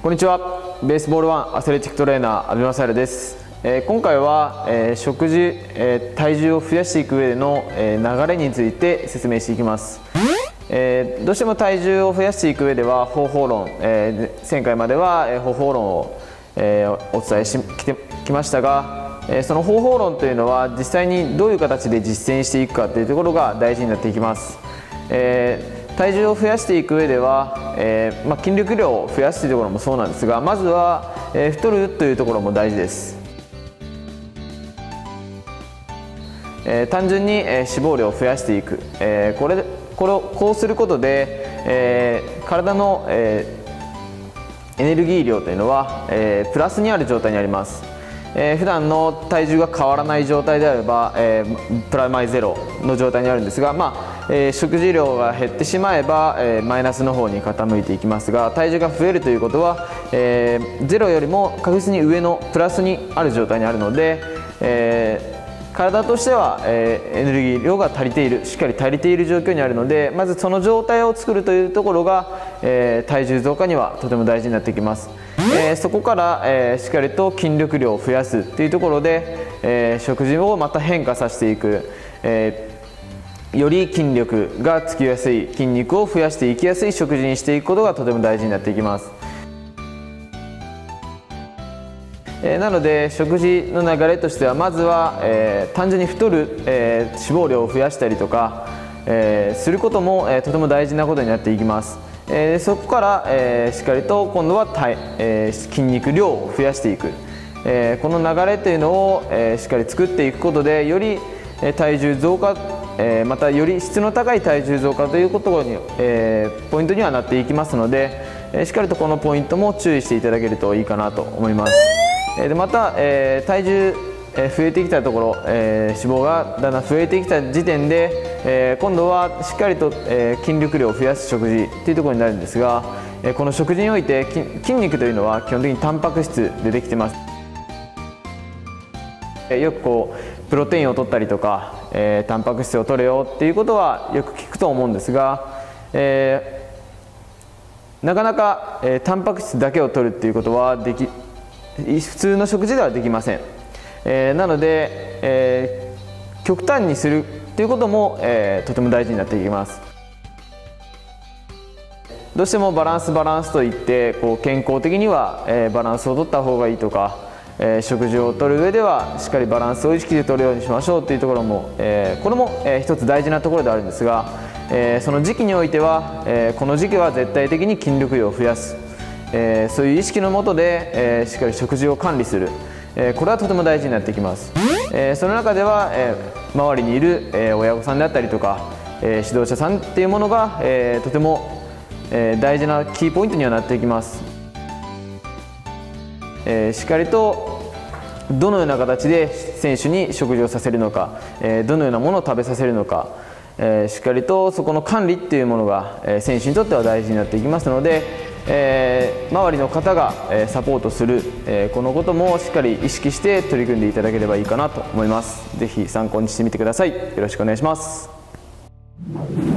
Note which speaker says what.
Speaker 1: こんにちは。ベースボールワンアスレチックトレーナー阿部正です。今回は、食事、体重を増やしていく上での、流れについて説明していきます。どうしても体重を増やしていく上では方法論、前回までは、方法論を、お伝えしてきましたが、その方法論というのは実際にどういう形で実践していくかというところが大事になっていきます。体重を増やしていく上では、筋力量を増やすというところもそうなんですが、まずは、太るというところも大事です。単純に、脂肪量を増やしていく、こうすることで、体の、エネルギー量というのは、プラスにある状態にあります。普段の体重が変わらない状態であれば、プラマイゼロの状態にあるんですが、食事量が減ってしまえば、マイナスの方に傾いていきますが、体重が増えるということは、ゼロよりも確実に上のプラスにある状態にあるので、体としては、エネルギー量が足りている、しっかり足りている状況にあるので、まずその状態を作るというところが、体重増加にはとても大事になってきます。そこから、しっかりと筋力量を増やすというところで、食事をまた変化させていく、より筋力がつきやすい、筋肉を増やしていきやすい食事にしていくことがとても大事になっていきます。なので食事の流れとしては、まずは、単純に太る、脂肪量を増やしたりとか、することも、とても大事なことになっていきます。そこから、しっかりと今度は筋肉量を増やしていく、この流れというのを、しっかり作っていくことで、より体重増加、またより質の高い体重増加ということに、ポイントにはなっていきますので、しっかりとこのポイントも注意していただけるといいかなと思います。でまた、体重増えてきたところ、脂肪がだんだん増えてきた時点で、今度はしっかりと、筋力量を増やす食事というところになるんですが、この食事において筋肉というのは基本的にタンパク質でできてます。よくプロテインを取ったりとか、タンパク質を取れよっていうことはよく聞くと思うんですが、なかなか、タンパク質だけを取るっていうことは普通の食事ではできません。なので、極端にするということも、とても大事になっていきます。どうしてもバランスといって健康的には、バランスを取った方がいいとか、食事をとる上ではしっかりバランスを意識で取るようにしましょうというところも、これも、一つ大事なところであるんですが、その時期においては、この時期は絶対的に筋力量を増やす、そういう意識のもとで、しっかり食事を管理する、これはとても大事になってきます。その中では、周りにいる、親御さんであったりとか、指導者さんっていうものが、とても、大事なキーポイントにはなっていきます。しっかりとどのような形で選手に食事をさせるのか、どのようなものを食べさせるのか、しっかりとそこの管理っていうものが、選手にとっては大事になっていきますので、周りの方がサポートする、このこともしっかり意識して取り組んでいただければいいかなと思います。ぜひ参考にしてみてください。よろしくお願いします。